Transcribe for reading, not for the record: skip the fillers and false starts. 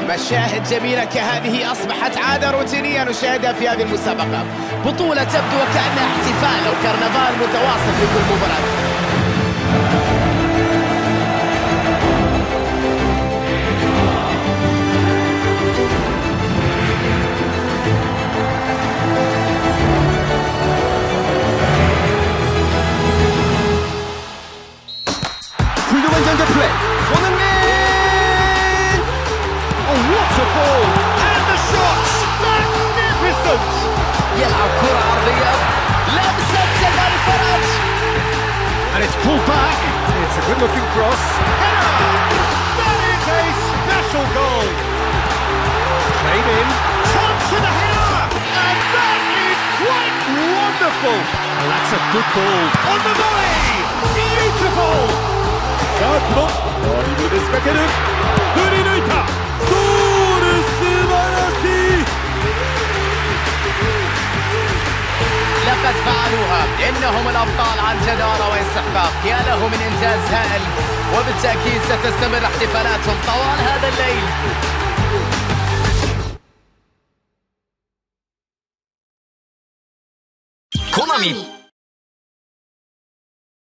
مشاهد جميلة كهذه أصبحت عادة روتينية نشاهدها في هذه المسابقة. بطولة تبدو وكأنها احتفال أو كرنفال متواصل في كل مباراة. 훌륭한 전개 플레이. 손흥민! Oh, what a ball! And the shots! Magnificent! يلعب كرة عرضية لمسة سلمان الفرج. And it's pulled back. It's a good looking cross. Header! That is a special goal. Played in. Chance for the header! And that is quite wonderful. And that's a good ball. On the volley! Beautiful! さあこのドリブルで仕掛ける振り抜いたゴール素晴らしい لقد فعلوها. إنهم الأبطال عن جدارة واستحقاق. يا له من إنجاز هائل، وبالتأكيد ستستمر احتفالاتهم طوال هذا الليل. كونامي